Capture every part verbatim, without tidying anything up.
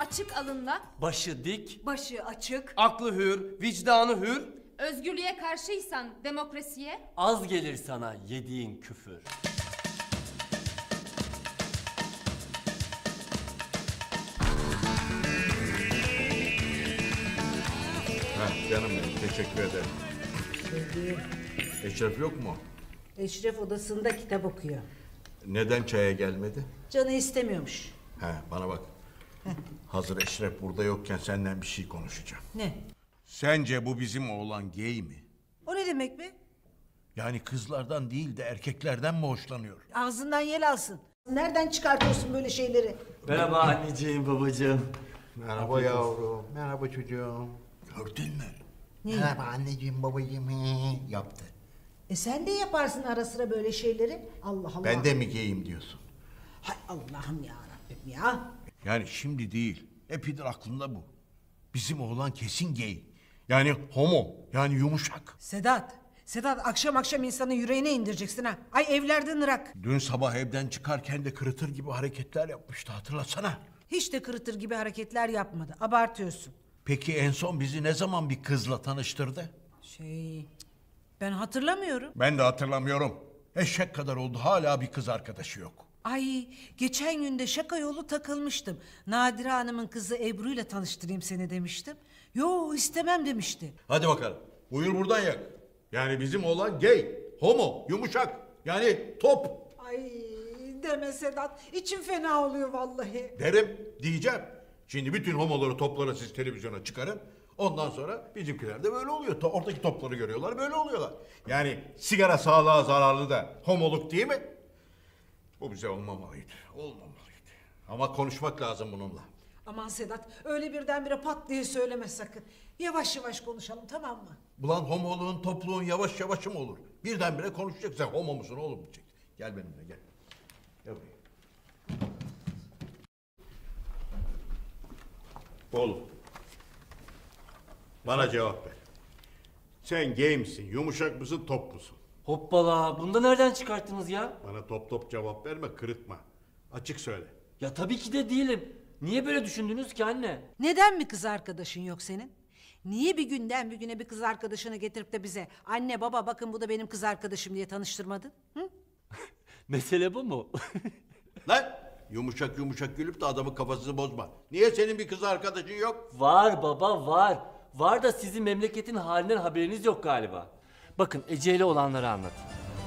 açık alınla, başı dik, başı açık, aklı hür, vicdanı hür, özgürlüğe karşıysan demokrasiye, az gelir sana yediğin küfür. Heh, canım benim, teşekkür ederim. Sevgilim, Eşref yok mu? Eşref odasında kitap okuyor. Neden çaya gelmedi? Canı istemiyormuş. He, bana bak. Hazır Eşref burada yokken senden bir şey konuşacağım. Ne? Sence bu bizim oğlan gay mi? O ne demek be? Yani kızlardan değil de erkeklerden mi hoşlanıyor? Ağzından yel alsın. Nereden çıkartıyorsun böyle şeyleri? Merhaba anneciğim, babacığım. Merhaba yavrum, merhaba çocuğum. Gördün mü? Ne? Merhaba anneciğim, babacığım yaptı. E sen de yaparsın ara sıra böyle şeyleri. Allah Allah. Ben de mi gayim diyorsun? Hay Allah'ım ya Rabbim ya. Yani şimdi değil, epidir aklımda bu. Bizim oğlan kesin gay. Yani homo, yani yumuşak. Sedat. Sedat akşam akşam insanın yüreğine indireceksin ha. Ay evlerden ırak. Dün sabah evden çıkarken de kırıtır gibi hareketler yapmıştı, hatırlasana. Hiç de kırıtır gibi hareketler yapmadı. Abartıyorsun. Peki en son bizi ne zaman bir kızla tanıştırdı? Şey... Ben hatırlamıyorum. Ben de hatırlamıyorum. Eşek kadar oldu, hala bir kız arkadaşı yok. Ay geçen gün de şaka yolu takılmıştım. Nadire Hanım'ın kızı Ebru ile tanıştırayım seni demiştim. Yo istemem demişti. Hadi bakalım, buyur buradan yak. Yani bizim oğlan gay, homo, yumuşak. Yani top. Ay deme Sedat. İçim fena oluyor vallahi. Derim, diyeceğim. Şimdi bütün homoları, topları siz televizyona çıkarın. Ondan sonra bizimkiler de böyle oluyor. To- Oradaki topları görüyorlar, böyle oluyorlar. Yani sigara sağlığa zararlı da homoluk değil mi? Bu bize olmamalıydı, olmamalıydı. Ama konuşmak lazım bununla. Aman Sedat öyle birdenbire pat diye söyleme sakın. Yavaş yavaş konuşalım tamam mı? Ulan homoluğun, topluğun yavaş yavaş mı olur? Birdenbire konuşacak. Sen homo musun oğlum diyecek. Gel benimle gel. Gel buraya. Oğlum. Bana cevap ver. Sen gay misin, yumuşak mısın, top musun? Hoppala, bunu da nereden çıkarttınız ya? Bana top top cevap verme, kırıtma. Açık söyle. Ya tabii ki de değilim. Niye böyle düşündünüz ki anne? Neden mi kız arkadaşın yok senin? Niye bir günden bir güne bir kız arkadaşını getirip de bize anne baba bakın bu da benim kız arkadaşım diye tanıştırmadın? Hı? Mesele bu mu? Lan yumuşak yumuşak gülüp de adamın kafasını bozma. Niye senin bir kız arkadaşın yok? Var baba, var. Var da sizin memleketin halinden haberiniz yok galiba. Bakın Ece ile olanları anlatayım.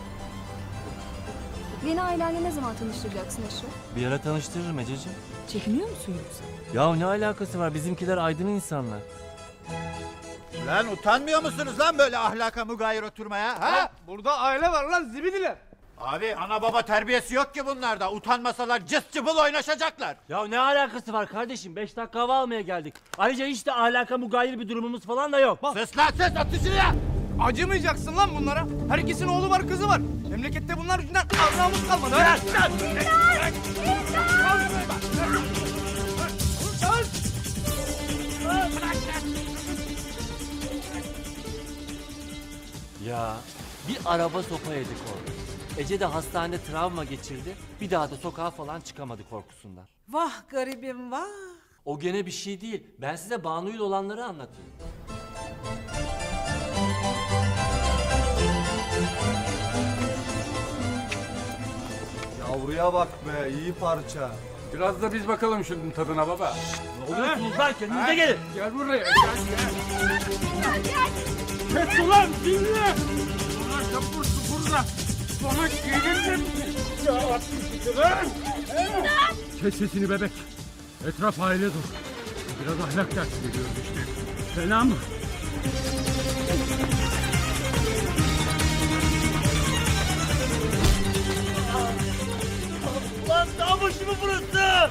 Beni ailenle ne zaman tanıştıracaksın Eşref? Bir ara tanıştırırım Ececiğim. Çekiniyor musun yoksa? Ya ne alakası var? Bizimkiler aydın insanlar. Lan utanmıyor musunuz lan böyle ahlaka mugayir oturmaya? Ha? Burada aile var lan zibidiler. Abi ana baba terbiyesi yok ki bunlarda. Utanmasalar cıs cıbıl oynaşacaklar. Ya ne alakası var kardeşim? Beş dakika hava almaya geldik. Ayrıca hiç de ahlaka mugayir bir durumumuz falan da yok. Sus lan sus atın şunu ya. Acımayacaksın lan bunlara. Herkesin oğlu var kızı var. Memlekette bunlar yüzünden anlamız kalmadı. Ha? Ya bir araba sopa yedik orada. Ece de hastanede travma geçirdi. Bir daha da sokağa falan çıkamadı korkusundan. Vah garibim vah. O gene bir şey değil. Ben size Banu'yla olanları anlatayım. Yavruya bak be iyi parça. Biraz da biz bakalım şunun tadına baba. Ne oluyorsunuz lan? Kendinize gelin. Gel buraya gel gel. Kes ulan dinle. Ulan kapursu burada. Sana gelir mi? Ya atmışsın lan. Kes sesini bebek. Etraf aile dur. Biraz ahlak dersi veriyoruz işte. Fena mı? Lan dağ başı mı burası?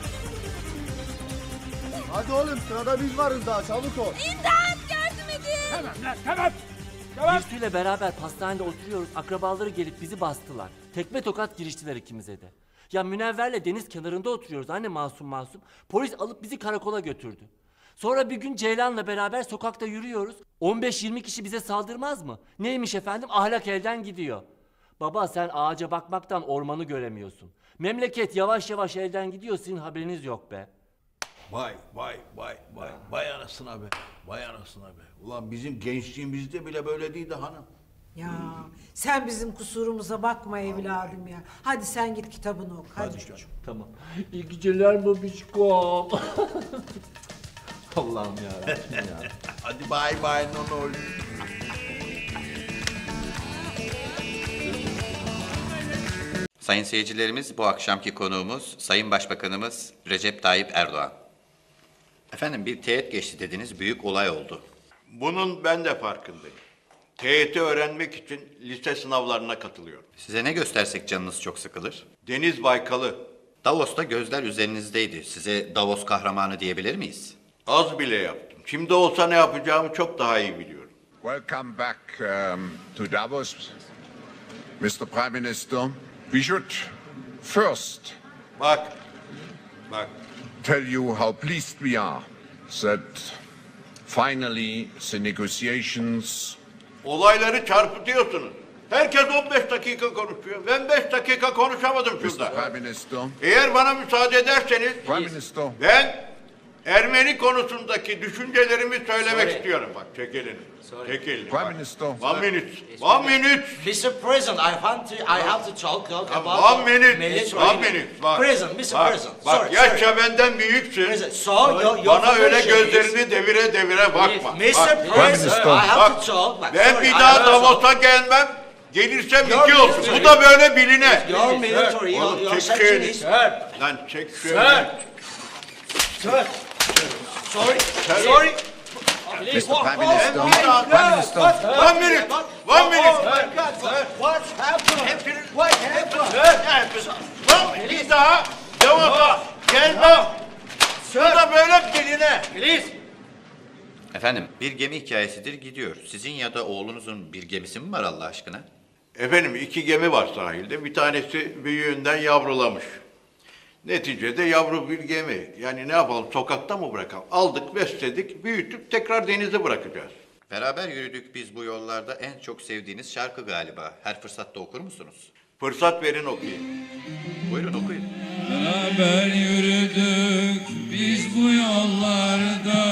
Hadi oğlum sırada biz varız daha çabuk ol. İmdat yardım edin. Tamam lan tamam. Birsu ile beraber pastanede oturuyoruz. Akrabaları gelip bizi bastılar. Tekme tokat giriştiler ikimize de. Ya Münevver'le deniz kenarında oturuyoruz anne masum masum. Polis alıp bizi karakola götürdü. Sonra bir gün Ceylan'la beraber sokakta yürüyoruz. on beş yirmi kişi bize saldırmaz mı? Neymiş efendim? Ahlak elden gidiyor. Baba sen ağaca bakmaktan ormanı göremiyorsun. Memleket yavaş yavaş elden gidiyor, sizin haberiniz yok be. Vay vay vay vay. Vay anasına be. Vay anasına be. Ulan bizim gençliğimizde bile böyle değildi hanım. Ya sen bizim kusurumuza bakma evladım ya. Hadi sen git kitabını oku. Hadi, Hadi çocuğum. Tamam. İyi geceler babişkom. Allah'ım yarabbim ya. Hadi bay bay nonol. Sayın seyircilerimiz, bu akşamki konuğumuz Sayın Başbakanımız Recep Tayyip Erdoğan. Efendim, bir teğet geçti dediniz, büyük olay oldu. Bunun ben de farkındayım. T Y T öğrenmek için lise sınavlarına katılıyorum. Size ne göstersek canınız çok sıkılır? Deniz Baykal'ı Davos'ta gözler üzerinizdeydi. Size Davos kahramanı diyebilir miyiz? az bile yaptım. Şimdi olsa ne yapacağımı çok daha iyi biliyorum. Welcome back um, to Davos, Mister Prime Minister. We should first Bak, bak. tell you how pleased we are that finally the negotiations. Olayları çarpıtıyorsunuz. Herkes on beş dakika konuşuyor. Ben beş dakika konuşamadım Mister şurada. Prime Minister, Eğer bana müsaade ederseniz Prime Minister, ben Ermeni konusundaki düşüncelerimi söylemek istiyorum. Bak çek elini. Çek elini. Prime bak. Minister. One minute. One minute. Mister President, I want to, I have to talk about One minute. military- One minute. Bak. President, Mister Bak, President. Bak sorry, yaşça sorry. benden büyüksün. President, so your, your Bana öyle position gözlerini is- devire devire bakma. Mister Bak, President, I have Bak, to talk. Bak, ben sorry, bir I daha have to talk. Davos'a gelmem. Gelirsem Your iki olsun. military- Bu da böyle biline. Your military, your, Oğlum your çek section şöyle. is... Lan çek şöyle. Sir, sorry, sorry. Mister Prime Minister, Prime Minister. One minute. One minute. What happened? What happened? Bir daha Davos'a gelmem. Bu da böyle biline. Please. Efendim, bir gemi hikayesidir gidiyor. Sizin ya da oğlunuzun bir gemisi mi var Allah aşkına? Efendim iki gemi var sahilde. Bir tanesi büyüğünden yavrulamış. Neticede yavru bir gemi. Yani ne yapalım, sokakta mı bırakalım? Aldık, besledik, büyütüp tekrar denize bırakacağız. Beraber yürüdük biz bu yollarda, en çok sevdiğiniz şarkı galiba. Her fırsatta okur musunuz? Fırsat verin okuyayım. Buyurun okuyun. Beraber yürüdük biz bu yollarda,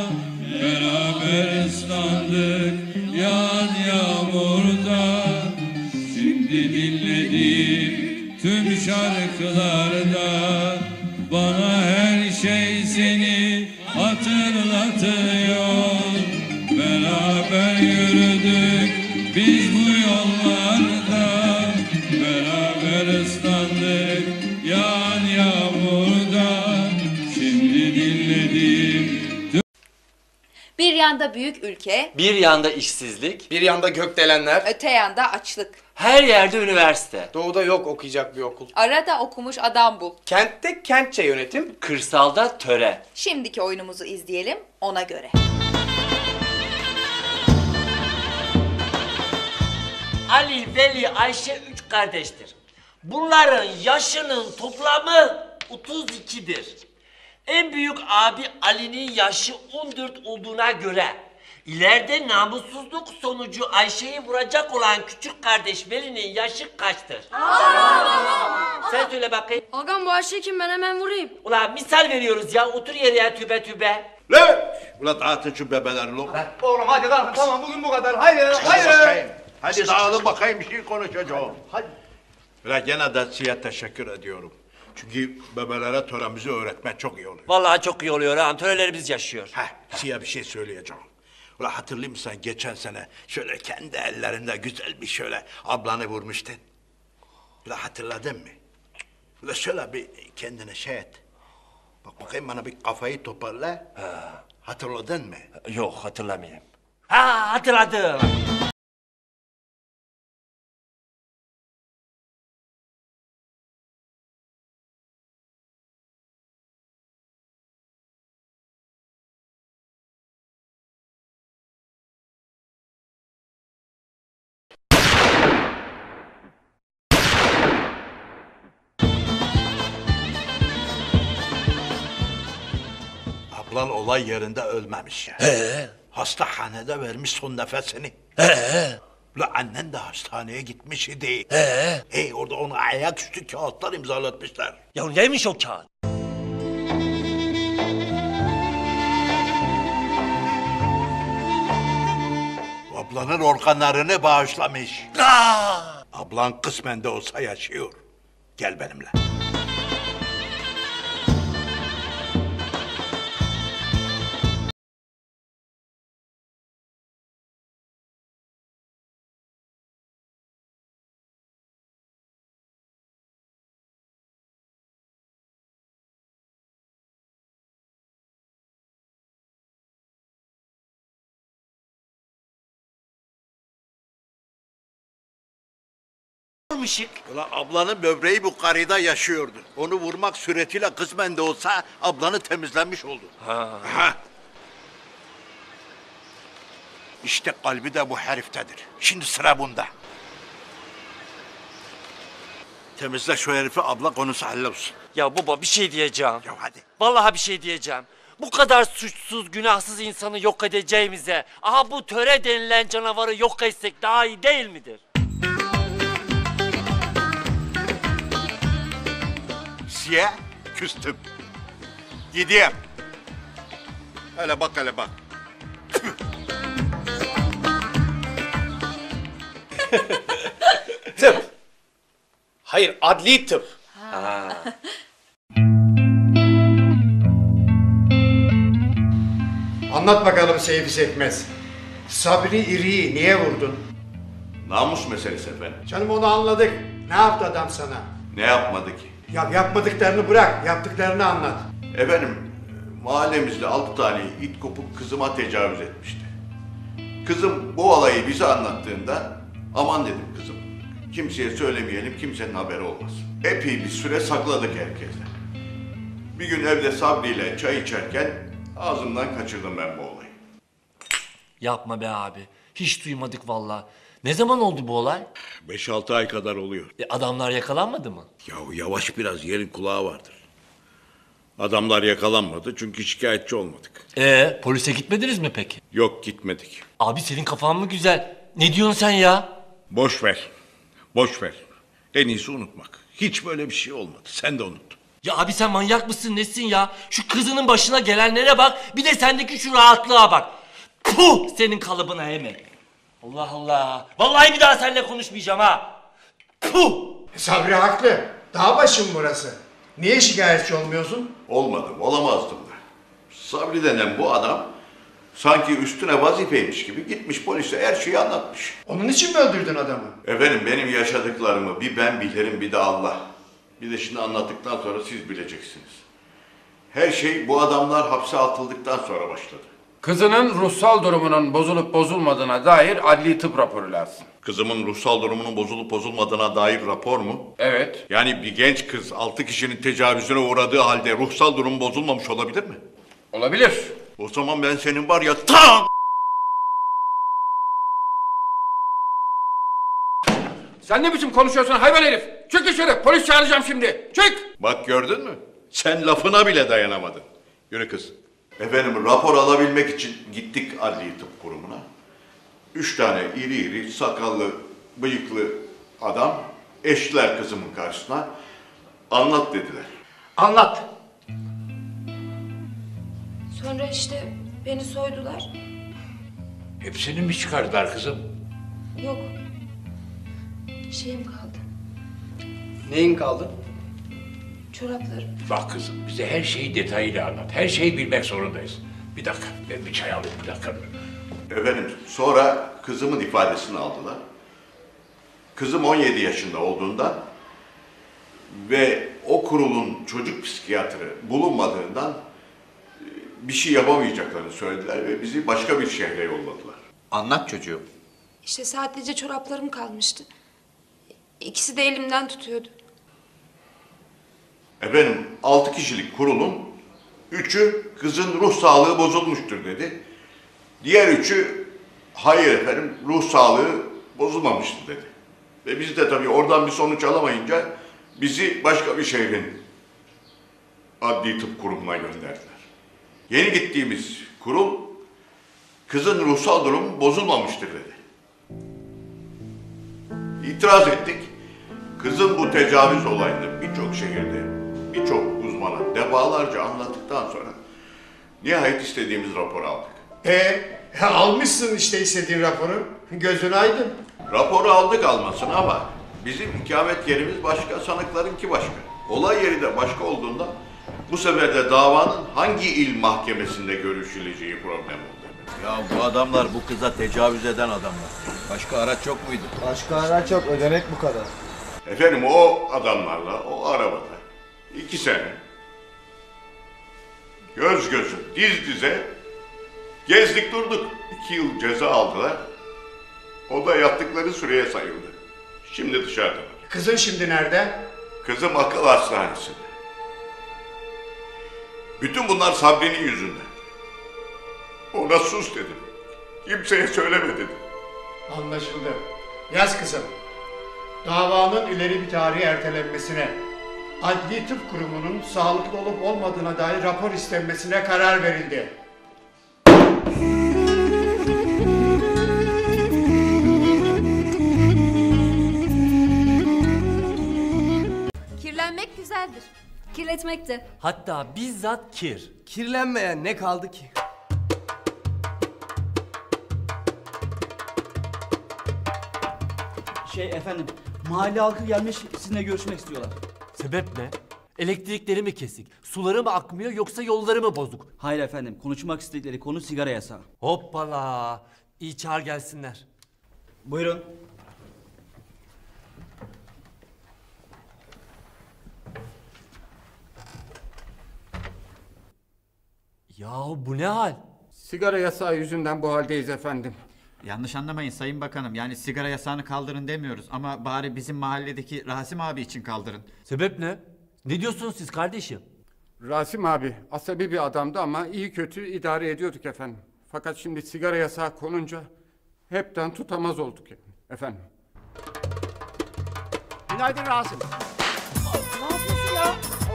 beraber ıslandık yağan yağmurda. Şimdi dinlediğim tüm şarkılarda bana her şey seni hatırlatıyor. Beraber yürüdük biz bu yollarda, beraber ıslandık yağan yağmurda. Şimdi dinledim. Bir yanda büyük ülke, Bir yanda işsizlik, Bir yanda gökdelenler, öte yanda açlık. her yerde üniversite. doğuda yok okuyacak bir okul. Arada okumuş adam bul. Kentte kentçe yönetim, Kırsalda töre. Şimdiki oyunumuzu izleyelim ona göre. Ali, Veli, Ayşe üç kardeştir. Bunların yaşının toplamı otuz ikidir. En büyük abi Ali'nin yaşı on dört olduğuna göre ileride namussuzluk sonucu Ayşe'yi vuracak olan küçük kardeş Veli'nin yaşı kaçtır? Sen söyle bakayım. Ağam bu Ayşe kim, ben hemen vurayım. Ulan misal veriyoruz ya, otur yere ya, tübe tübe. Lan! Ulan dağıtın şu bebeleri lan. Oğlum hadi kalk, tamam bugün bu kadar. Haydi, Hadi bakayım. Hadi dağılın bakayım, bir şey konuşacağım. Hadi. Ulan gene de size teşekkür ediyorum. Çünkü bebelere töremizi öğretmek çok iyi oluyor. Vallahi çok iyi oluyor ha, törelerimiz yaşıyor. Heh, size bir şey söyleyeceğim. Ulan hatırlıyor musun geçen sene şöyle kendi ellerinde güzel bir şöyle ablanı vurmuştun? Ulan hatırladın mı? Ulan şöyle bir kendine şey et. Bak bakayım bana bir kafayı toparla. Hatırladın mı? Yok, hatırlamayayım. Ha, hatırladım. Ablan olay yerinde ölmemiş ya. He. Hastahanede vermiş son nefesini. He. Ulan annen de hastaneye gitmiş idi. He. Hey orada ona ayaküstü kağıtlar imzalatmışlar. Ya neymiş o kağıt? Ablanın organlarını bağışlamış. Aa! Ablan kısmen de olsa yaşıyor. Gel benimle. Ulan ablanın böbreği bu karıda yaşıyordu. Onu vurmak suretiyle kısmen de olsa ablanı temizlenmiş oldu. Ha. Ha. İşte kalbi de bu heriftedir. Şimdi sıra bunda. Temizle şu herifi, abla konusu hallolsun. Ya baba bir şey diyeceğim. Ya hadi. Vallahi bir şey diyeceğim. Bu kadar suçsuz, günahsız insanı yok edeceğimize, aha bu töre denilen canavarı yok etsek daha iyi değil midir? Siye küstüm. Gideyim. Hele bak hele bak. Tıp. Hayır, adli tıp. Ha. Anlat bakalım Seyfi Sekmez. Sabri İri'yi niye vurdun? Namus meselesi efendim. Canım onu anladık. Ne yaptı adam sana? Ne yapmadı ki? Ya yapmadıklarını bırak, yaptıklarını anlat. Efendim, mahallemizde altı tane it kopuk kızıma tecavüz etmişti. Kızım bu olayı bize anlattığında, aman dedim kızım, kimseye söylemeyelim, kimsenin haberi olmasın. Epey bir süre sakladık herkesten. Bir gün evde Sabri ile çay içerken ağzımdan kaçırdım ben bu olayı. Yapma be abi. Hiç duymadık vallahi. Ne zaman oldu bu olay? Beş altı ay kadar oluyor. E, adamlar yakalanmadı mı? Yahu yavaş biraz, yerin kulağı vardır. Adamlar yakalanmadı çünkü şikayetçi olmadık. Ee, polise gitmediniz mi peki? Yok, gitmedik. Abi senin kafan mı güzel? Ne diyorsun sen ya? Boş ver. Boş ver. En iyisi unutmak. Hiç böyle bir şey olmadı. Sen de unut. Ya abi sen manyak mısın nesin ya? Şu kızının başına gelenlere bak. Bir de sendeki şu rahatlığa bak. Puh senin kalıbına hemen. Allah Allah. Vallahi bir daha seninle konuşmayacağım ha. Puh. Sabri haklı. Dağ başım burası. Niye şikayetçi olmuyorsun? Olmadım, olamazdım da. Sabri denen bu adam sanki üstüne vazifeymiş gibi gitmiş polise her şeyi anlatmış. Onun için mi öldürdün adamı? Efendim benim yaşadıklarımı bir ben bilirim bir de Allah. Bir de şimdi anlattıktan sonra siz bileceksiniz. Her şey bu adamlar hapse atıldıktan sonra başladı. Kızının ruhsal durumunun bozulup bozulmadığına dair adli tıp raporu lazım. Kızımın ruhsal durumunun bozulup bozulmadığına dair rapor mu? Evet. Yani bir genç kız altı kişinin tecavüzüne uğradığı halde ruhsal durumu bozulmamış olabilir mi? Olabilir. O zaman ben senin var ya tam... Sen ne biçim konuşuyorsun hayvan herif? Çık dışarı, polis çağıracağım şimdi. Çık! Bak gördün mü? Sen lafına bile dayanamadın. Yürü kız. Efendim rapor alabilmek için gittik adli tıp kurumuna. Üç tane iri iri sakallı bıyıklı adam eştiler kızımın karşısına. Anlat dediler. Anlat. Sonra işte beni soydular. Hepsini mi çıkardılar kızım? Yok. Şeyim kaldı. Neyin kaldı? Çoraplarım. Bak kızım bize her şeyi detayıyla anlat. Her şeyi bilmek zorundayız. Bir dakika ben bir çay alayım bir dakika. Efendim sonra kızımın ifadesini aldılar. Kızım on yedi yaşında olduğundan ve o kurulun çocuk psikiyatrı bulunmadığından bir şey yapamayacaklarını söylediler ve bizi başka bir şehre yolladılar. Anlat çocuğum. İşte sadece çoraplarım kalmıştı. İkisi de elimden tutuyordu. Efendim altı kişilik kurulun üçü kızın ruh sağlığı bozulmuştur dedi. Diğer üçü hayır efendim ruh sağlığı bozulmamıştır dedi. Ve biz de tabii oradan bir sonuç alamayınca bizi başka bir şehrin adli tıp kurumuna gönderdiler. Yeni gittiğimiz kurul kızın ruhsal durumu bozulmamıştır dedi. İtiraz ettik. Kızın bu tecavüz olayını birçok şehirde, birçok uzmana defalarca anlattıktan sonra nihayet istediğimiz raporu aldık. E almışsın işte istediğin raporu. Gözün aydın. Raporu aldık almasın ama bizim ikamet yerimiz başka, sanıklarınki başka. Olay yeri de başka olduğunda bu sefer de davanın hangi il mahkemesinde görüşüleceği problem oldu. Ya bu adamlar bu kıza tecavüz eden adamlar. Başka araç yok muydu? Başka araç yok, ödenek bu kadar. Efendim o adamlarla o arabada iki sene göz göze, diz dize gezdik durduk. İki yıl ceza aldılar. O da yattıkları süreye sayıldı. Şimdi dışarıda. Kızın şimdi nerede? Kızım akıl hastanesinde. Bütün bunlar Sabri'nin yüzünden. Ona sus dedim. Kimseye söyleme dedim. Anlaşıldı. Yaz kızım. Davanın ileri bir tarihe ertelenmesine, Adli Tıp Kurumu'nun sağlıklı olup olmadığına dair rapor istenmesine karar verildi. Kirlenmek güzeldir. Kirletmek de. Hatta bizzat kir. Kirlenmeyen ne kaldı ki? Şey efendim, mahalle halkı gelmiş sizinle görüşmek istiyorlar. Sebep ne? Elektrikleri mi kesik? Suları mı akmıyor yoksa yolları mı bozuk? Hayır efendim, konuşmak istedikleri konu sigara yasağı. Hoppala! İyi çağır gelsinler. Buyurun. Yahu bu ne hal? Sigara yasağı yüzünden bu haldeyiz efendim. Yanlış anlamayın Sayın Bakanım. Yani sigara yasağını kaldırın demiyoruz. Ama bari bizim mahalledeki Rasim abi için kaldırın. Sebep ne? Ne diyorsunuz siz kardeşim? Rasim abi asabi bir adamdı ama iyi kötü idare ediyorduk efendim. Fakat şimdi sigara yasağı konunca hepten tutamaz olduk yani efendim. Günaydın Rasim. Ne yapıyorsun ya?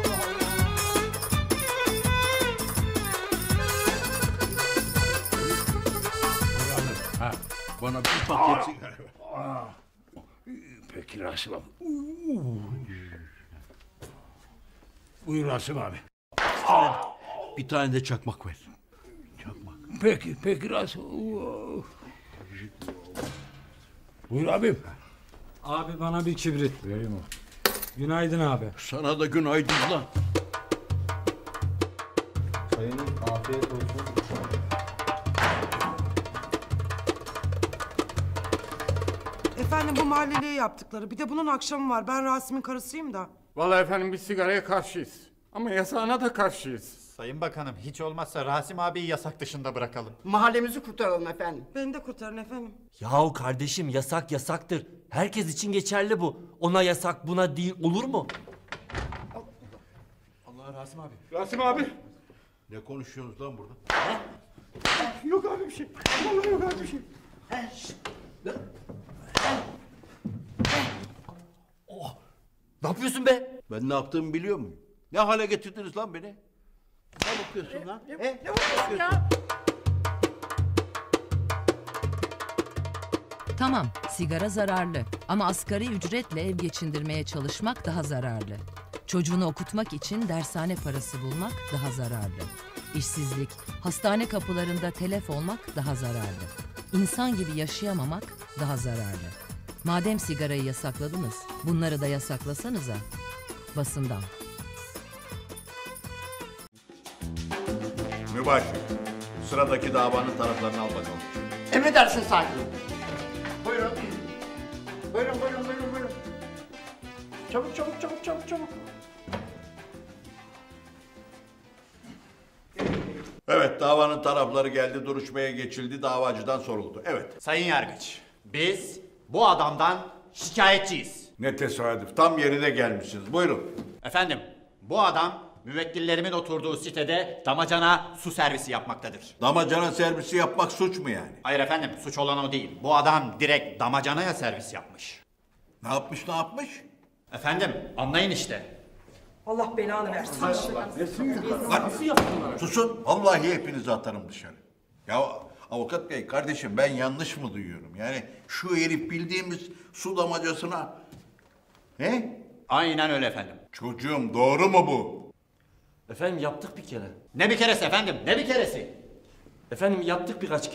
Ha, bana bir paket sigara ver. Peki Rasim abi. Buyur Rasim abi. Bir tane de çakmak ver. Çakmak. Peki, peki Rasim. Buyur abim. Abi bana bir kibrit. Vereyim o. Günaydın abi. Sana da günaydın lan. Sayın afiyet olsun. Efendim bu mahalleliye yaptıkları. Bir de bunun akşamı var. Ben Rasim'in karısıyım da. Vallahi efendim biz sigaraya karşıyız. Ama yasağına da karşıyız. Sayın Bakanım hiç olmazsa Rasim abiyi yasak dışında bırakalım. Mahallemizi kurtaralım efendim. Beni de kurtarın efendim. Yahu kardeşim yasak yasaktır. Herkes için geçerli bu. Ona yasak buna değil olur mu? Allah Rasim abi. Rasim abi. Ne konuşuyorsunuz lan burada? Yok abi bir şey. Vallahi yok abi bir şey. Oh. Ne yapıyorsun be? Ben ne yaptığımı biliyor muyum? Ne hale getirdiniz lan beni? Ne bakıyorsun lan? Ne, ne, ne bakıyorsun ya? Tamam, sigara zararlı ama asgari ücretle ev geçindirmeye çalışmak daha zararlı. Çocuğunu okutmak için dershane parası bulmak daha zararlı. İşsizlik, hastane kapılarında telef olmak daha zararlı. İnsan gibi yaşayamamak daha zararlı. Madem sigarayı yasakladınız, bunları da yasaklasanıza. Basından. Mübaşir, sıradaki davanın taraflarını al bakalım. Emredersin sahibi. Buyurun. Buyurun buyurun buyurun buyurun. Çabuk çabuk çabuk çabuk çabuk. Evet, davanın tarafları geldi, duruşmaya geçildi, davacıdan soruldu. Evet. Sayın Yargıç, biz bu adamdan şikayetçiyiz. Ne tesadüf, tam yerine gelmişsiniz. Buyurun. Efendim, bu adam müvekkillerimin oturduğu sitede damacana su servisi yapmaktadır. Damacana servisi yapmak suç mu yani? Hayır efendim, suç olan o değil. Bu adam direkt damacanaya servis yapmış. Ne yapmış, ne yapmış? Efendim, anlayın işte. Allah belanı versin. Nasıl yaptılar? Susun, vallahi hepinizi atarım dışarı. Ya avukat bey, kardeşim ben yanlış mı duyuyorum? Yani şu herif bildiğimiz su damacasına... He? Aynen öyle efendim. Çocuğum, doğru mu bu? Efendim yaptık bir kere. Ne bir keresi efendim, ne bir keresi? Efendim yaptık birkaç kere.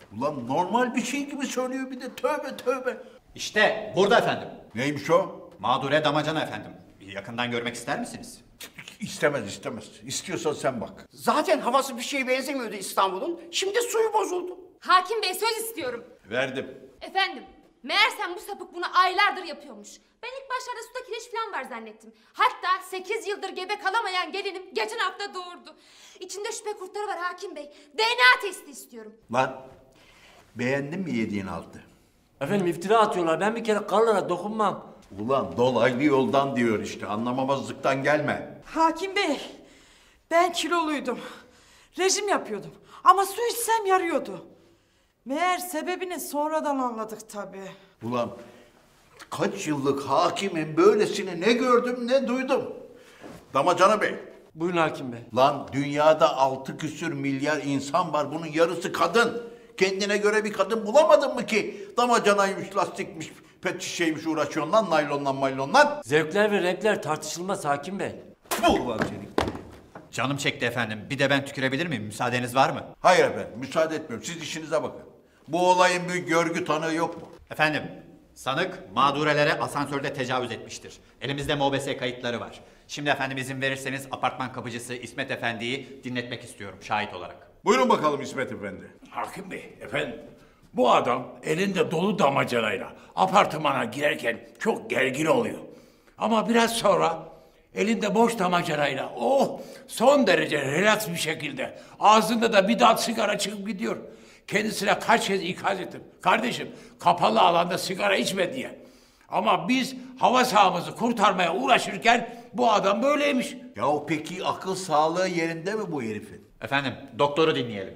Ulan normal bir şey gibi söylüyor bir de tövbe tövbe. İşte burada efendim. Neymiş o? Mağdure damacana efendim. Yakından görmek ister misiniz? İstemez istemez. İstiyorsan sen bak. Zaten havası bir şeye benzemiyordu İstanbul'un. Şimdi suyu bozuldu. Hakim Bey söz istiyorum. Verdim. Efendim, meğersem bu sapık bunu aylardır yapıyormuş. Ben ilk başlarda suda kireç falan var zannettim. Hatta sekiz yıldır gebe kalamayan gelinim geçen hafta doğurdu. İçinde şüphe kurtları var Hakim Bey. D N A testi istiyorum. Lan beğendin mi yediğin altı? Efendim iftira atıyorlar. Ben bir kere karlara dokunmam. Ulan dolaylı yoldan diyor işte. Anlamamazlıktan gelme. Hakim Bey, ben kiloluydum. Rejim yapıyordum. Ama su içsem yarıyordu. Meğer sebebini sonradan anladık tabii. Ulan kaç yıllık hakimim böylesini ne gördüm ne duydum. Damacana Bey. Buyurun Hakim Bey. Lan dünyada altı küsür milyar insan var. Bunun yarısı kadın. Kendine göre bir kadın bulamadın mı ki? Damacanaymış, lastikmiş, pet şişeymiş uğraşıyorsun lan naylonla maylonla. Zevkler ve renkler tartışılmaz Hakim Bey. Bu ulan senin. Canım çekti efendim. Bir de ben tükürebilir miyim? Müsaadeniz var mı? Hayır efendim, müsaade etmiyorum. Siz işinize bakın. Bu olayın bir görgü tanığı yok mu? Efendim, sanık mağdurelere asansörde tecavüz etmiştir. Elimizde M O B S kayıtları var. Şimdi efendim izin verirseniz apartman kapıcısı İsmet Efendi'yi dinletmek istiyorum şahit olarak. Buyurun bakalım İsmet Efendi. Hakim Bey, efendim. Bu adam elinde dolu damacanayla apartmana girerken çok gergin oluyor. Ama biraz sonra elinde boş damacanayla oh son derece relax bir şekilde ağzında da bir dal sigara çıkıp gidiyor. Kendisine kaç kez ikaz ettim. Kardeşim kapalı alanda sigara içme diye. Ama biz hava sahamızı kurtarmaya uğraşırken bu adam böyleymiş. Ya peki akıl sağlığı yerinde mi bu herifin? Efendim doktoru dinleyelim.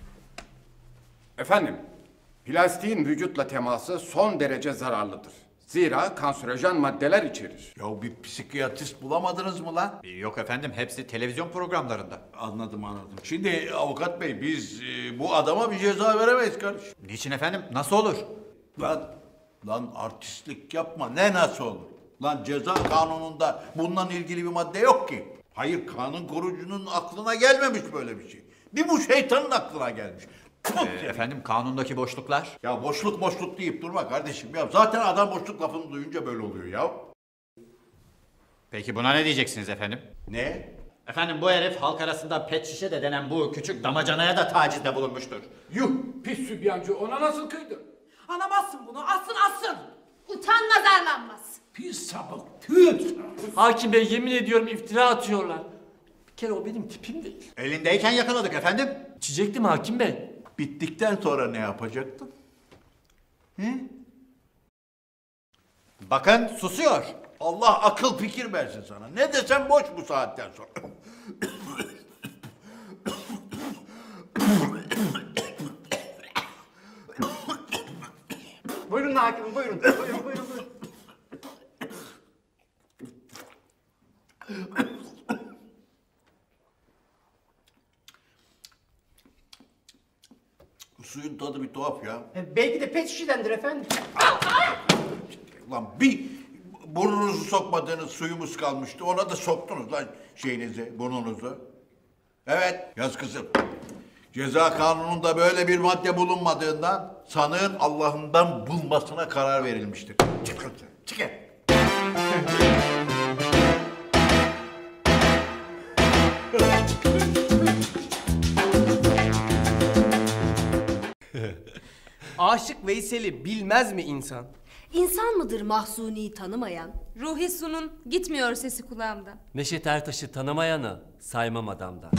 Efendim, plastiğin vücutla teması son derece zararlıdır. Zira kanserojen maddeler içerir. Ya bir psikiyatrist bulamadınız mı lan? Yok efendim hepsi televizyon programlarında. Anladım anladım. Şimdi avukat bey biz e, bu adama bir ceza veremeyiz kardeşim. Niçin efendim? Nasıl olur? Lan, lan artistlik yapma. Ne nasıl olur? Lan ceza kanununda bununla ilgili bir madde yok ki. Hayır kanun korucunun aklına gelmemiş böyle bir şey. Bir bu şeytanın aklına gelmiş. Ee, efendim kanundaki boşluklar? Ya boşluk boşluk deyip durma kardeşim ya. Zaten adam boşluk lafını duyunca böyle oluyor ya. Peki buna ne diyeceksiniz efendim? Ne? Efendim bu herif halk arasında pet şişe de denen bu küçük damacanaya da tacizde bulunmuştur. Yuh pis sübyancı ona nasıl kıydın? Anamazsın bunu, asın asın. Utanmaz arlanmaz. Pis sapık tüh. Hakim Bey yemin ediyorum iftira atıyorlar. Bir kere o benim tipim değil. Elindeyken yakaladık efendim. İçecektim Hakim Bey. Bittikten sonra ne yapacaktın? He? Bakın susuyor. Allah akıl fikir versin sana. Ne desem boş bu saatten sonra. Buyurun hakimim, buyurun. Buyurun, buyurun, buyurun. Suyun tadı bir tuhaf ya. E, belki de pet şişedendir efendim. Lan bir burnunuzu sokmadığınız suyumuz kalmıştı. Ona da soktunuz lan şeyinizi, burnunuzu. Evet, yaz kızım. Ceza kanununda böyle bir madde bulunmadığından sanığın Allah'ından bulmasına karar verilmiştir. Çıkın, çıkın. Aşık Veysel'i bilmez mi insan? İnsan mıdır Mahsuni'yi tanımayan? Ruhi Su'nun gitmiyor sesi kulağımdan. Neşet Ertaş'ı tanımayanı saymam adamdan.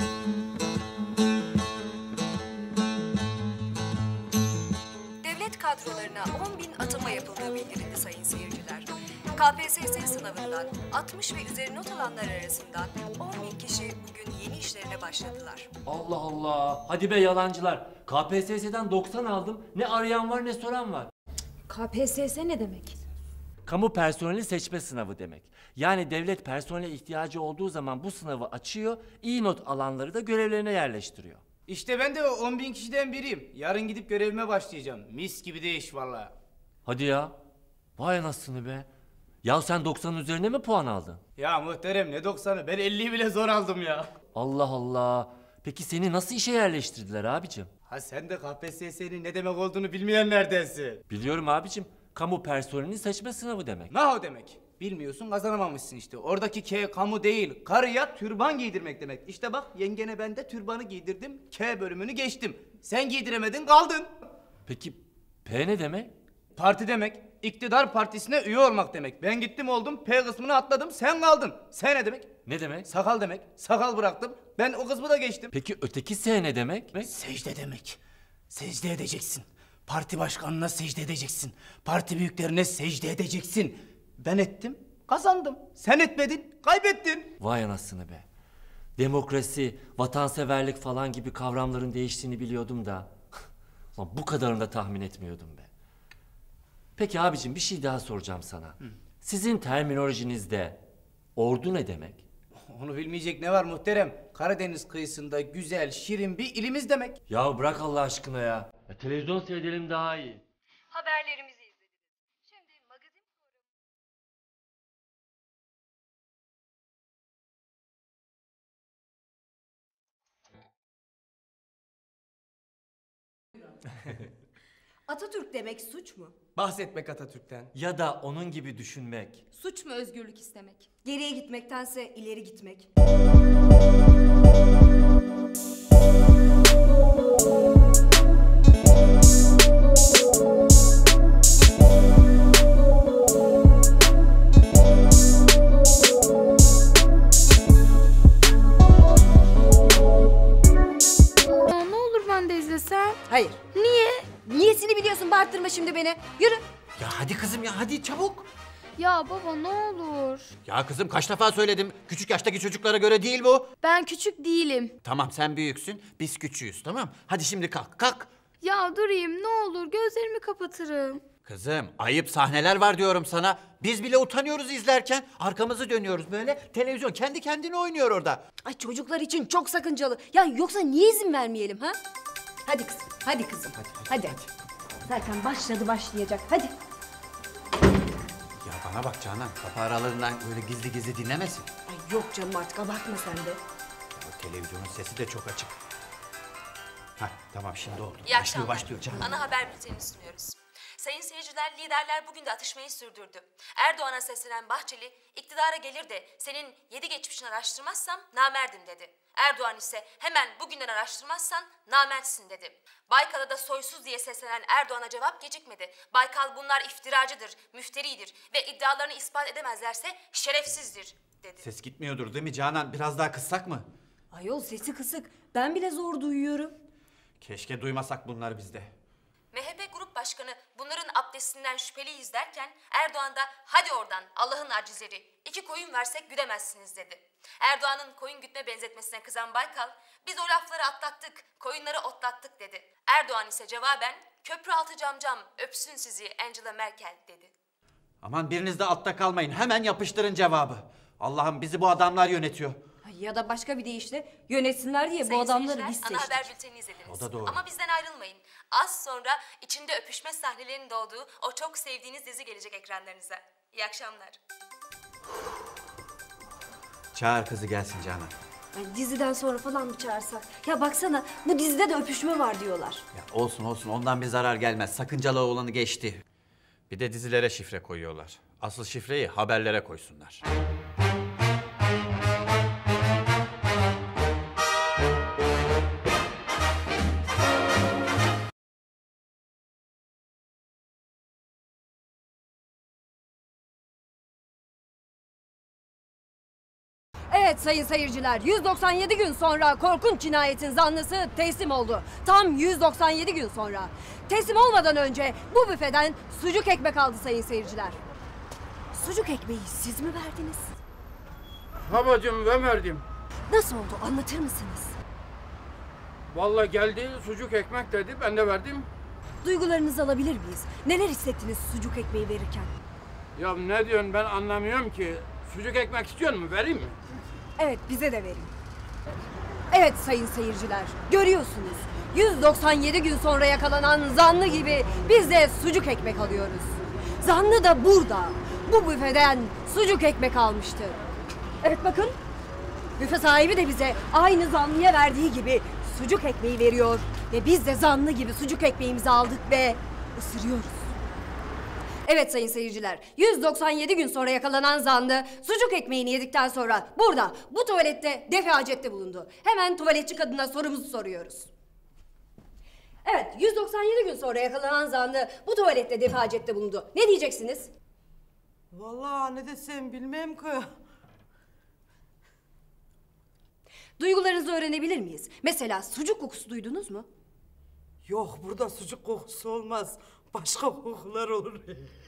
Devlet kadrolarına on bin atama yapıldığı bildirildi sayın seyirciler. K P S S sınavından altmış ve üzeri not alanlar arasından on bin kişi bugün yeni işlerine başladılar. Allah Allah. Hadi be yalancılar. K P S S'den doksan aldım. Ne arayan var ne soran var. K P S S ne demek? Kamu personeli seçme sınavı demek. Yani devlet personele ihtiyacı olduğu zaman bu sınavı açıyor, iyi not alanları da görevlerine yerleştiriyor. İşte ben de o on bin kişiden biriyim. Yarın gidip görevime başlayacağım. Mis gibi de iş valla. Hadi ya. Vay anasını be. Ya sen doksanın üzerine mi puan aldın? Ya muhterem ne doksanı, ben elliyi bile zor aldım ya. Allah Allah. Peki seni nasıl işe yerleştirdiler abicim? Ha sen de K P S S'nin ne demek olduğunu bilmeyenlerdensin. Biliyorum abicim. Kamu personelinin seçme sınavı demek. Ne o demek? Bilmiyorsun, kazanamamışsın işte. Oradaki K kamu değil, karıya türban giydirmek demek. İşte bak, yengene ben de türbanı giydirdim, K bölümünü geçtim. Sen giydiremedin, kaldın. Peki P ne demek? Parti demek, iktidar partisine üye olmak demek. Ben gittim oldum, P kısmını atladım, sen kaldın. S ne demek? Ne demek? Sakal demek, sakal bıraktım. Ben o kısmı da geçtim. Peki öteki S ne demek? Secde demek. Secde edeceksin. Parti başkanına secde edeceksin. Parti büyüklerine secde edeceksin. Ben ettim, kazandım. Sen etmedin, kaybettin. Vay anasını be. Demokrasi, vatanseverlik falan gibi kavramların değiştiğini biliyordum da. Lan bu kadarını da tahmin etmiyordum be. Peki abicim bir şey daha soracağım sana. Hı. Sizin terminolojinizde ordu ne demek? Onu bilmeyecek ne var muhterem? Karadeniz kıyısında güzel, şirin bir ilimiz demek. Ya bırak Allah aşkına ya. ya televizyon seyredelim daha iyi. Haberlerimizi izlediniz. Şimdi magazin Atatürk demek suç mu? Bahsetmek Atatürk'ten. Ya da onun gibi düşünmek. Suç mu özgürlük istemek? Geriye gitmektense ileri gitmek. Ya ne olur ben de izlesem? Hayır. Niye? Niyesini biliyorsun, bağırttırma şimdi beni. Yürü. Ya hadi kızım ya hadi çabuk. Ya baba ne olur. Ya kızım kaç defa söyledim. Küçük yaştaki çocuklara göre değil bu. Ben küçük değilim. Tamam sen büyüksün biz küçüğüz tamam. Hadi şimdi kalk kalk. Ya durayım ne olur gözlerimi kapatırım. Kızım ayıp sahneler var diyorum sana. Biz bile utanıyoruz izlerken. Arkamızı dönüyoruz böyle. Televizyon kendi kendine oynuyor orada. Ay çocuklar için çok sakıncalı. Ya yoksa niye izin vermeyelim ha? Hadi kızım, hadi kızım. Hadi. hadi. hadi. Zaten başladı başlayacak. Hadi. Ya bana bak Canan kapı aralarından böyle gizli gizli dinlemesin. Ay yok canım artık abartma sen de. Ya, televizyonun sesi de çok açık. Hah tamam şimdi oldu. İyi akşamlar. Başlıyor başlıyor Canan. Ana haber bültenini sunuyoruz. Sayın seyirciler, liderler bugün de atışmayı sürdürdü. Erdoğan'a seslenen Bahçeli, iktidara gelir de senin yedi geçmişini araştırmazsam namerdim dedi. Erdoğan ise hemen bugünden araştırmazsan namertsin dedi. Baykal'a da soysuz diye seslenen Erdoğan'a cevap gecikmedi. Baykal bunlar iftiracıdır, müfteridir ve iddialarını ispat edemezlerse şerefsizdir dedi. Ses gitmiyordur değil mi Canan? Biraz daha kıssak mı? Ayol sesi kısık. Ben bile zor duyuyorum. Keşke duymasak bunları bizde. M H P Grup Başkanı bunların abdestinden şüpheliyiz derken Erdoğan da hadi oradan Allah'ın acizleri iki koyun versek güdemezsiniz dedi. Erdoğan'ın koyun gütme benzetmesine kızan Baykal biz o lafları atlattık koyunları otlattık dedi. Erdoğan ise cevaben köprü altı camcam öpsün sizi Angela Merkel dedi. Aman biriniz de altta kalmayın hemen yapıştırın cevabı. Allah'ım bizi bu adamlar yönetiyor. Ya da başka bir deyişle yönetsinler diye Sayın bu adamları seyirciler, biz ana seçtik. haber bültenini izlediniz. O da doğru. Ama bizden ayrılmayın. Az sonra içinde öpüşme sahnelerinin doğduğu o çok sevdiğiniz dizi gelecek ekranlarınıza. İyi akşamlar. Çağır kızı gelsin Canan. Ay, diziden sonra falan mı çağırsak? Ya baksana bu dizide de öpüşme var diyorlar. Ya olsun olsun ondan bir zarar gelmez. Sakıncalı olanı geçti. Bir de dizilere şifre koyuyorlar. Asıl şifreyi haberlere koysunlar. Evet sayın seyirciler, yüz doksan yedi gün sonra korkunç cinayetin zanlısı teslim oldu. Tam yüz doksan yedi gün sonra. Teslim olmadan önce bu büfeden sucuk ekmek aldı sayın seyirciler. Sucuk ekmeği siz mi verdiniz? Babacığım ben verdim. Nasıl oldu, anlatır mısınız? Vallahi geldi sucuk ekmek dedi ben de verdim. Duygularınızı alabilir miyiz? Neler hissettiniz sucuk ekmeği verirken? Ya ne diyorsun ben anlamıyorum ki. Sucuk ekmek istiyor musun vereyim mi? Evet bize de verin. Evet sayın seyirciler, görüyorsunuz. yüz doksan yedi gün sonra yakalanan zanlı gibi biz de sucuk ekmek alıyoruz. Zanlı da burada. Bu büfeden sucuk ekmek almıştı. Evet bakın. Büfe sahibi de bize aynı zanlıya verdiği gibi sucuk ekmeği veriyor. Ve biz de zanlı gibi sucuk ekmeğimizi aldık ve ısırıyoruz. Evet sayın seyirciler, yüz doksan yedi gün sonra yakalanan zanlı sucuk ekmeğini yedikten sonra burada, bu tuvalette defacette bulundu. Hemen tuvaletçi kadına sorumuzu soruyoruz. Evet, yüz doksan yedi gün sonra yakalanan zanlı bu tuvalette defacette bulundu. Ne diyeceksiniz? Vallahi ne desem bilmem ki. Duygularınızı öğrenebilir miyiz? Mesela sucuk kokusu duydunuz mu? Yok, burada sucuk kokusu olmaz. Başka kokular olur.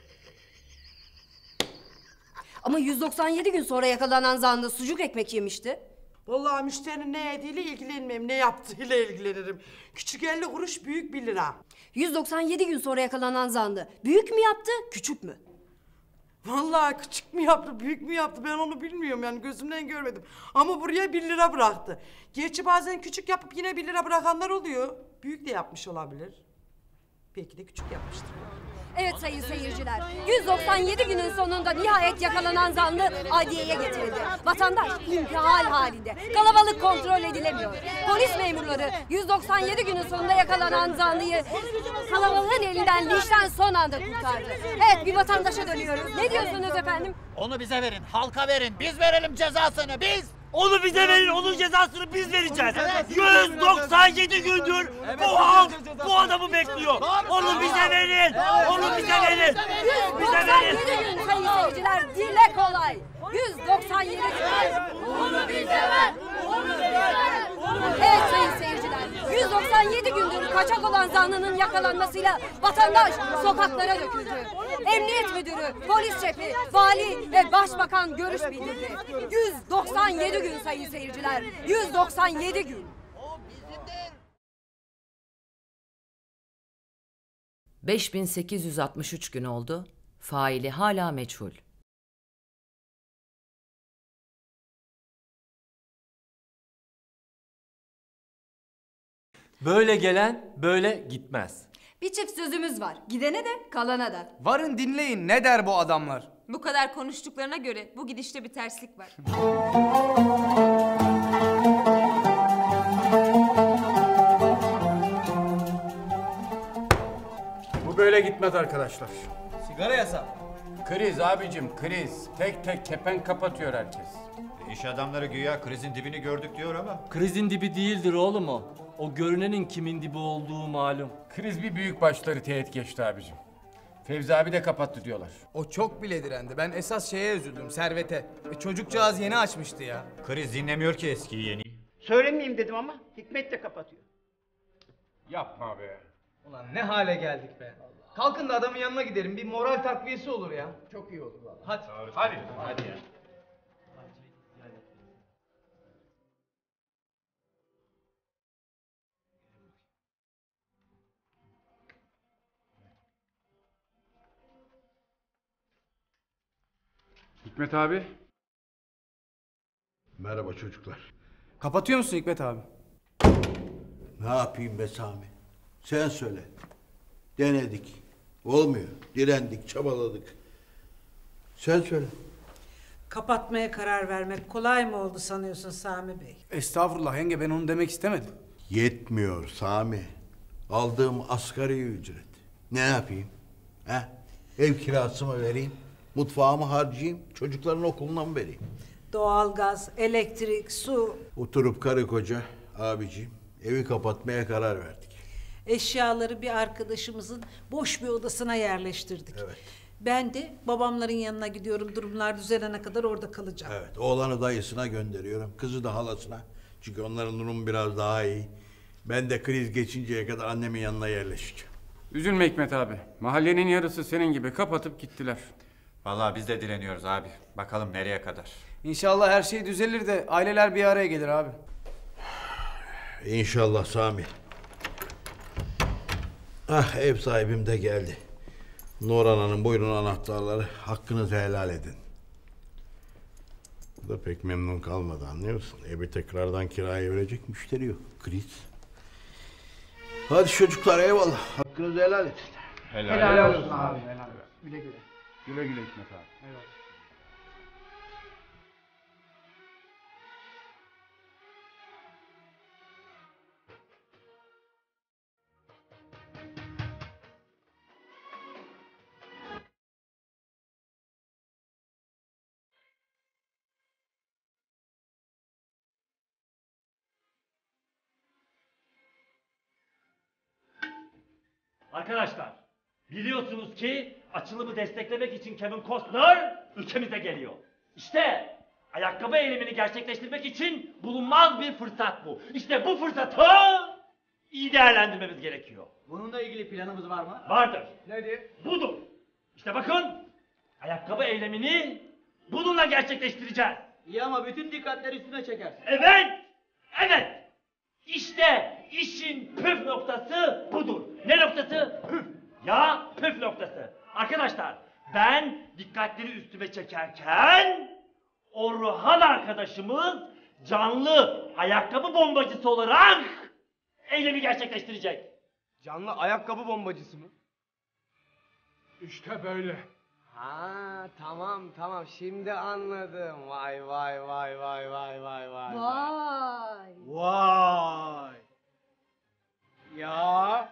Ama yüz doksan yedi gün sonra yakalanan zanlı sucuk ekmek yemişti. Vallahi müşterinin ne yediğiyle ilgilenmem, ne yaptığıyla ilgilenirim. Küçük elli kuruş, büyük bir lira. yüz doksan yedi gün sonra yakalanan zanlı büyük mü yaptı, küçük mü? Vallahi küçük mü yaptı, büyük mü yaptı ben onu bilmiyorum yani gözümden görmedim. Ama buraya bir lira bıraktı. Gerçi bazen küçük yapıp yine bir lira bırakanlar oluyor. Büyük de yapmış olabilir. Belki de küçük yapmıştır. Evet sayın seyirciler, yüz doksan yedi günün sonunda nihayet yakalanan zanlı adliyeye getirildi. Vatandaş intihal halinde, kalabalık kontrol edilemiyor. Polis memurları yüz doksan yedi günün sonunda yakalanan zanlıyı kalabalığın elinden linçten son anda kurtardı. Evet, bir vatandaşa dönüyoruz. Ne diyorsunuz efendim? Onu bize verin, halka verin. Biz verelim cezasını, biz. Onu bize verin, onun cezasını biz vereceğiz. yüz doksan yedi gündür bu halk bu adamı bekliyor. Onu bize verin, onu bize verin. yüz doksan yedi gün sayın seyirciler, dile kolay. yüz doksan yedi gün. Onu bize ver, onu bize ver. Evet sayın seyirciler, yüz doksan yedi gündür kaçak olan zanlının yakalanmasıyla vatandaş sokaklara döküldü. Emniyet müdürü, polis şefi, vali ve başbakan görüş bildirdi. yüz doksan yedi gün sayın seyirciler, yüz doksan yedi gün. beş bin sekiz yüz altmış üç gün oldu, faili hala meçhul. Böyle gelen böyle gitmez. Bir çift sözümüz var. Gidene de kalana da. Varın dinleyin ne der bu adamlar? Bu kadar konuştuklarına göre bu gidişte bir terslik var. Bu böyle gitmez arkadaşlar. Sigara yasak. Kriz abicim kriz. Tek tek kepenk kapatıyor herkes. İş adamları güya krizin dibini gördük diyor ama. Krizin dibi değildir oğlum o. O görünenin kimin dibi olduğu malum. Kriz bir büyük başları teğet geçti abicim. Fevzi abi de kapattı diyorlar. O çok bile direndi. Ben esas şeye üzüldüm, servete. E, çocukcağız yeni açmıştı ya. Kriz dinlemiyor ki eskiyi yeni. Söylemeyeyim dedim ama Hikmet de kapatıyor. Yapma be. Ulan ne hale geldik be. Kalkın da adamın yanına gidelim. Bir moral takviyesi olur ya. Çok iyi olur vallahi. Hadi. Hadi. Hadi ya. Hikmet abi. Merhaba çocuklar. Kapatıyor musun Hikmet abi? Ne yapayım be Sami? Sen söyle. Denedik. Olmuyor. Direndik, çabaladık. Sen söyle. Kapatmaya karar vermek kolay mı oldu sanıyorsun Sami Bey? Estağfurullah yenge, ben onu demek istemedim. Yetmiyor Sami. Aldığım asgari ücret. Ne yapayım? He? Ev kirası mı vereyim? Mutfağımı harcayayım? Çocukların okuluna mı vereyim? Doğalgaz, elektrik, su. Oturup karı koca abiciğim evi kapatmaya karar verdik. Eşyaları bir arkadaşımızın boş bir odasına yerleştirdik. Evet. Ben de babamların yanına gidiyorum, durumlar düzelene kadar orada kalacağım. Evet, oğlanı dayısına gönderiyorum, kızı da halasına. Çünkü onların durumu biraz daha iyi. Ben de kriz geçinceye kadar annemin yanına yerleşeceğim. Üzülme Hikmet abi. Mahallenin yarısı senin gibi kapatıp gittiler. Vallahi biz de dileniyoruz abi. Bakalım nereye kadar. İnşallah her şey düzelir de aileler bir araya gelir abi. İnşallah Sami. Ah, ev sahibim de geldi. Nurhan Hanım, buyurun anahtarları. Hakkınızı helal edin. Bu da pek memnun kalmadı, anlıyor musun? Evi tekrardan kiraya verecek müşteri yok. Kriz. Hadi çocuklar, eyvallah. Hakkınızı helal edin. Helal, Helal, helal olsun abi. Helal. Güle güle. Güle güle Hikmet abi. Eyvallah. Arkadaşlar, biliyorsunuz ki açılımı desteklemek için Kevin Costner ülkemize geliyor. İşte ayakkabı eylemini gerçekleştirmek için bulunmaz bir fırsat bu. İşte bu fırsatı iyi değerlendirmemiz gerekiyor. Bununla ilgili planımız var mı? Vardır. Nedir? Budur. İşte bakın, ayakkabı eylemini bununla gerçekleştireceğiz. İyi ama bütün dikkatleri üstüne çekersin. Evet, evet. İşte işin püf noktası budur. Ne noktası? Püf. Ya püf noktası. Arkadaşlar, ben dikkatleri üstüme çekerken Orhan arkadaşımız canlı ayakkabı bombacısı olarak eylemi gerçekleştirecek. Canlı ayakkabı bombacısı mı? İşte böyle. Ha tamam tamam şimdi anladım. Vay vay vay vay vay vay vay. Vay. Vay. Ya.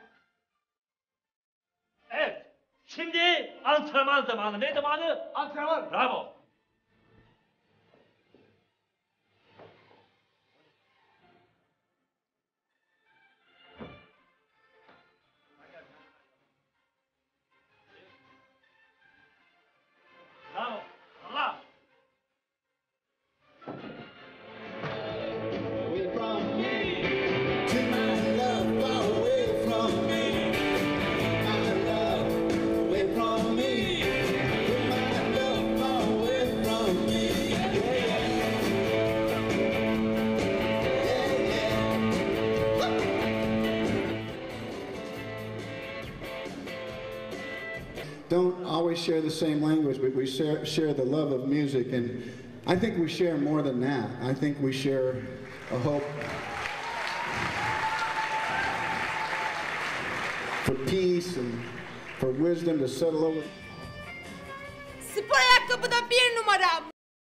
Evet. Şimdi antrenman zamanı. Ne zamanı? Antrenman. Bravo. Bravo. Allah. Don't always share the same language, but we share, share the love of music, and I think we share more than that. I think we share a hope for peace and for wisdom to settle over. Spor ayakkabıda bir numara.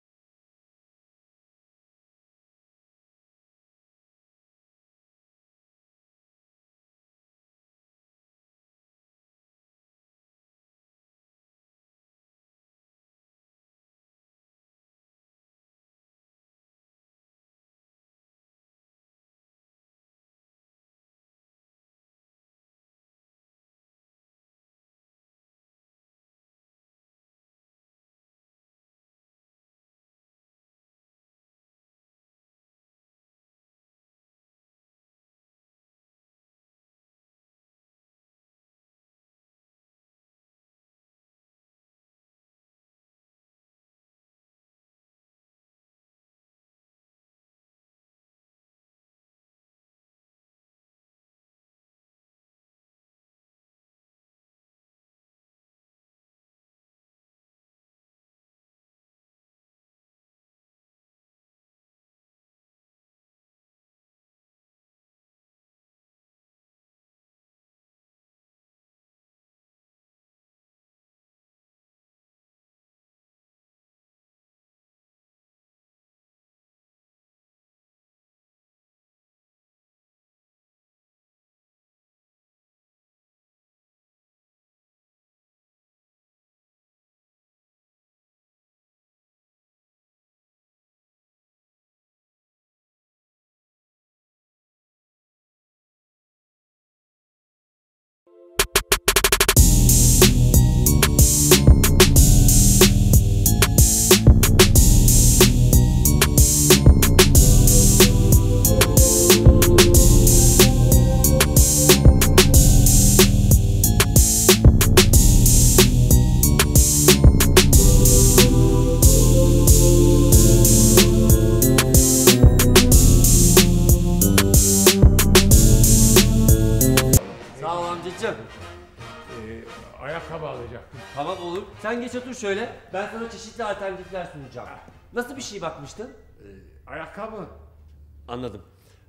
ayakkabı alacaktım. Tamam olur. Sen geç otur şöyle. Ben sana çeşitli alternatifler sunacağım. Nasıl bir şey bakmıştın? Ee, ayakkabı. Anladım.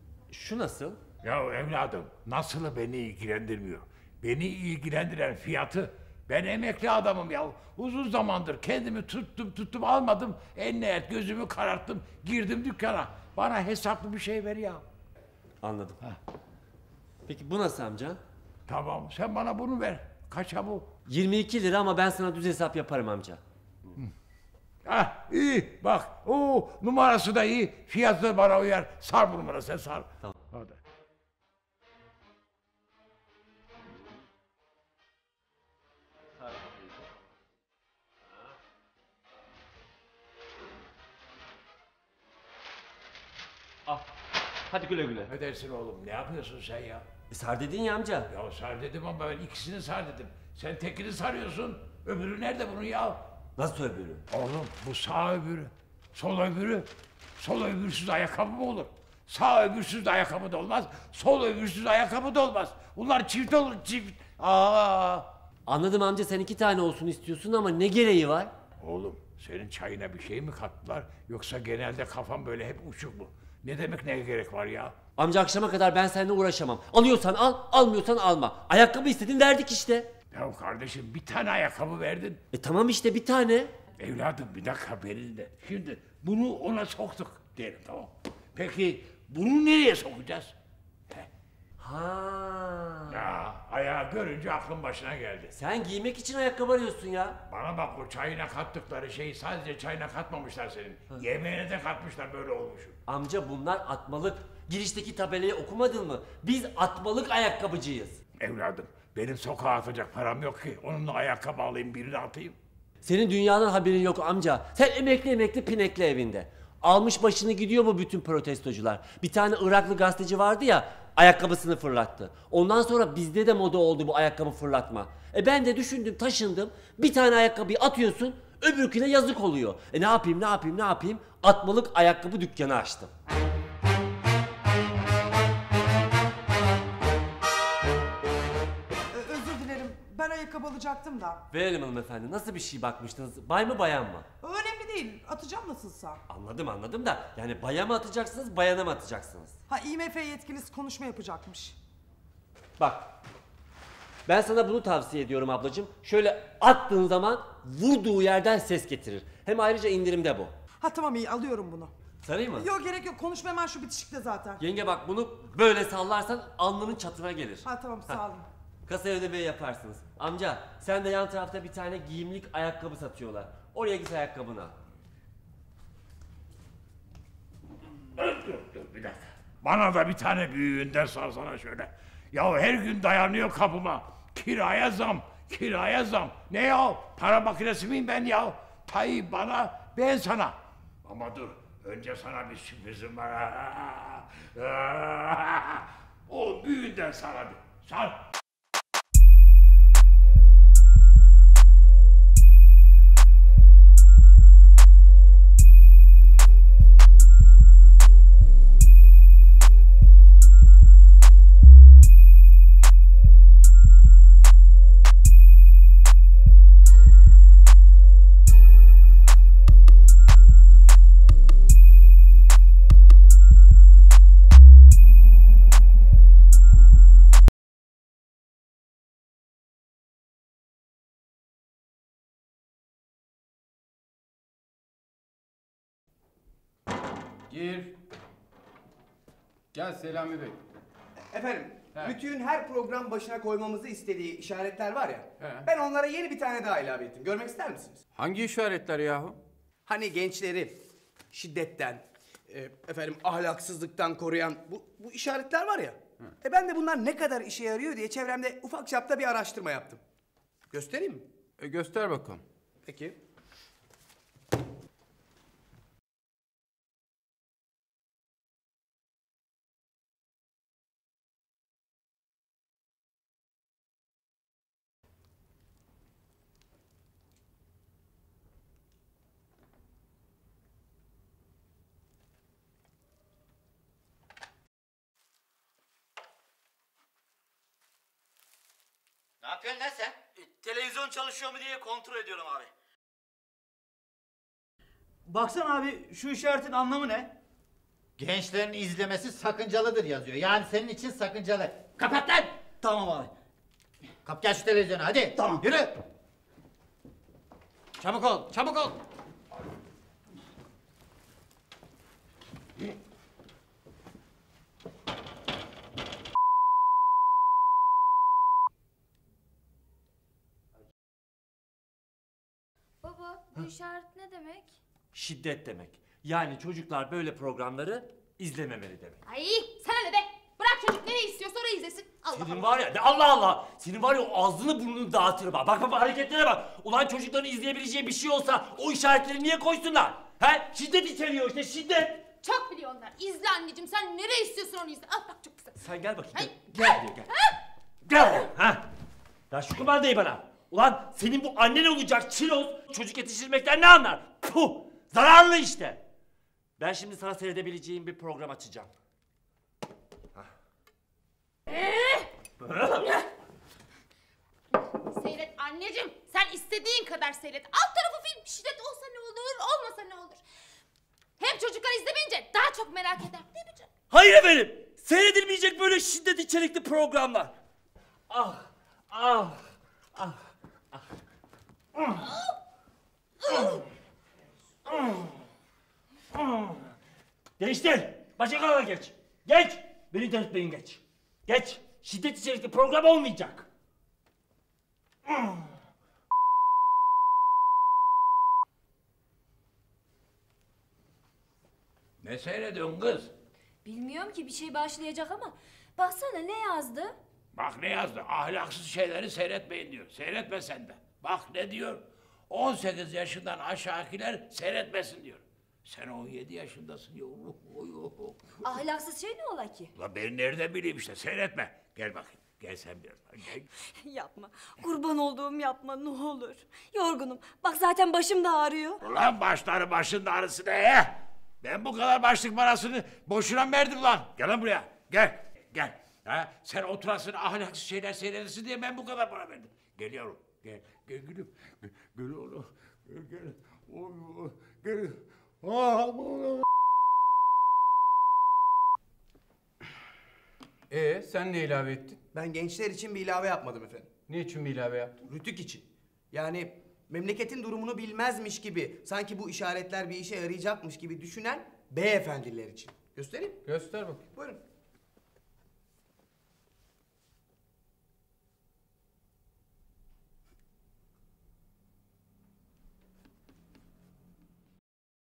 Şu nasıl? Ya evladım, nasılı beni ilgilendirmiyor. Beni ilgilendiren fiyatı. Ben emekli adamım ya. Uzun zamandır kendimi tuttum tuttum almadım. En nihayet gözümü kararttım. Girdim dükkana. Bana hesaplı bir şey ver ya. Anladım. Ha. Peki bu nasıl amca? Tamam, sen bana bunu ver. Kaça bu? yirmi iki lira ama ben sana düz hesap yaparım amca. Ah iyi bak. Oo, numarası da iyi. Fiyatı da bana uyar. Sar bu numarası, sen sar. Tamam. Hadi. Hadi güle güle. Ne dersin oğlum? Ne yapıyorsun sen ya? E sar dedin ya amca. Ya sar dedim ama ben ikisini sar dedim. Sen tekini sarıyorsun. Öbürü nerede bunun ya? Nasıl öbürü? Oğlum bu sağ öbürü. Sol öbürü. Sol öbürsüz ayakkabı mı olur? Sağ öbürsüz ayakkabı da olmaz. Sol öbürsüz ayakkabı da olmaz. Bunlar çift olur çift. Aa. Anladım amca, sen iki tane olsun istiyorsun ama ne gereği var? Oğlum senin çayına bir şey mi kattılar? Yoksa genelde kafam böyle hep uçuk mu? Ne demek ne gerek var ya? Amca akşama kadar ben seninle uğraşamam. Alıyorsan al, almıyorsan alma. Ayakkabı istedin, verdik işte. Ya kardeşim bir tane ayakkabı verdin. E tamam işte bir tane. Evladım bir dakika beni de. Şimdi bunu ona soktuk diyelim, tamam. Peki bunu nereye sokacağız? He. Ha. Ya ayağı görünce aklın başına geldi. Sen giymek için ayakkabı arıyorsun ya. Bana bak, o çayına kattıkları şeyi sadece çayına katmamışlar senin. Ha. Yemeğine de katmışlar, böyle olmuşum. Amca bunlar atmalık. Girişteki tabelayı okumadın mı? Biz atmalık ayakkabıcıyız. Evladım benim sokağa atacak param yok ki. Onunla ayakkabı alayım, birini atayım. Senin dünyadan haberin yok amca. Sen emekli emekli pinekli evinde. Almış başını gidiyor mu bütün protestocular? Bir tane Iraklı gazeteci vardı ya, ayakkabısını fırlattı. Ondan sonra bizde de moda oldu bu ayakkabı fırlatma. E ben de düşündüm, taşındım. Bir tane ayakkabıyı atıyorsun, öbürküne yazık oluyor. E ne yapayım, ne yapayım, ne yapayım? Atmalık ayakkabı dükkanı açtım. Özür dilerim. Ben ayakkabı alacaktım da. Verelim hanımefendi. Nasıl bir şey bakmıştınız? Bay mı bayan mı? Önemli değil. Atacağım nasılsa. Anladım anladım da yani baya mı atacaksınız, bayana mı atacaksınız? Ha İ M F yetkilisi konuşma yapacakmış. Bak. Ben sana bunu tavsiye ediyorum ablacığım. Şöyle attığın zaman vurduğu yerden ses getirir. Hem ayrıca indirimde bu. Ha tamam, iyi, alıyorum bunu. Sarayım mı? Yok gerek yok. Konuşma hemen şu bitişikte zaten. Yenge bak, bunu böyle sallarsan alnının çatına gelir. Ha tamam, sağ olun. Kasa ödemeyi yaparsınız. Amca sen de yan tarafta bir tane giyimlik ayakkabı satıyorlar. Oraya git ayakkabını al. Dur dur dur bir dakika. Bana da bir tane büyüğünden sarsana şöyle. Ya her gün dayanıyor kapıma. Kiraya zam, kiraya zam. Ne ya? Para makinesi miyim ben ya? Tayyip bana, ben sana. Ama dur, önce sana bir sürprizim var. O büyüğünden sana bir. Sar. Gir. Gel Selami Bey. Efendim, He. Rütü'nün her program başına koymamızı istediği işaretler var ya. He. Ben onlara yeni bir tane daha ilave ettim. Görmek ister misiniz? Hangi işaretler yahu? Hani gençleri şiddetten, e, efendim ahlaksızlıktan koruyan bu, bu işaretler var ya. E ben de bunlar ne kadar işe yarıyor diye çevremde ufak çapta bir araştırma yaptım. Göstereyim mi? E göster bakalım. Peki. Ne yapıyorsun lan sen? Televizyon çalışıyor mu diye kontrol ediyorum abi. Baksana abi, şu işaretin anlamı ne? Gençlerin izlemesi sakıncalıdır yazıyor. Yani senin için sakıncalı. Kapat lan! Tamam abi. Kap gel şu televizyonu hadi. Tamam. Yürü. Çabuk ol, çabuk ol. Baba, bu işaret ne demek? Şiddet demek. Yani çocuklar böyle programları izlememeli demek. Ay sana ne be? Bırak çocuk nereye istiyorsa orayı izlesin. Allah Senin Allah. var ya, de Allah Allah! Senin var ya o ağzını burnunu dağıtırım ha. Bak bak bak, hareketlere bak. Ulan çocukların izleyebileceği bir şey olsa o işaretleri niye koysunlar? He? Şiddet içeriyor işte, şiddet. Çok biliyorlar. İzle anneciğim, sen nereye istiyorsun onu izle. Al bak çok güzel. Sen gel bakayım. Hay. Gel, gel buraya gel. Gel buraya. Ha. Ya şu kumandayı bana. Ulan senin bu annen olacak çiroz çocuk yetiştirmekten ne anlar? Puh! Zararlı işte. Ben şimdi sana seyredebileceğim bir program açacağım. Seyret anneciğim. Sen istediğin kadar seyret. Alt tarafı film. Şiddet olsa ne olur, olmasa ne olur. Hem çocuklar izlemeyince daha çok merak eder. Değil mi canım? Hayır efendim. Seyredilmeyecek böyle şiddet içerikli programlar. Ah, ah, ah, ah. Değiştir. Başka kanala geç. Geç. Beni delirtmeyin geç. Geç. Şiddet içerikli program olmayacak. Ne seyrediyorsun kız? Bilmiyorum ki bir şey başlayacak ama baksana ne yazdı? Bak ne yazdı? Ahlaksız şeyleri seyretmeyin diyor. Seyretme sen de. Bak ne diyor? on sekiz yaşından aşağıkiler seyretmesin diyor. Sen on yedi yaşındasın ya. Ahlaksız şey ne ola ki? Ulan ben nereden bileyim işte seyretme. Gel bakayım. Gel sen biraz. Gel. Yapma. Kurban olduğum yapma ne olur. Yorgunum. Bak zaten başım da ağrıyor. Ulan başları başın ağrısı ne ya? Ben bu kadar başlık parasını boşuna mı verdim lan? Gel lan buraya. Gel. Gel. Ha, sen oturasın ahlaksız şeyler seyredesin diye ben bu kadar para verdim. Gel yavrum. Gel. Gel gülüm. Gel, gel oğlum. Gel gel. Oy, oy, gel. Ah, Ee, sen ne ilave ettin? Ben gençler için bir ilave yapmadım efendim. Ne için bir ilave yaptın? Rütük için. Yani memleketin durumunu bilmezmiş gibi, sanki bu işaretler bir işe yarayacakmış gibi düşünen beyefendiler için. Göstereyim. Göster bakayım. Buyurun.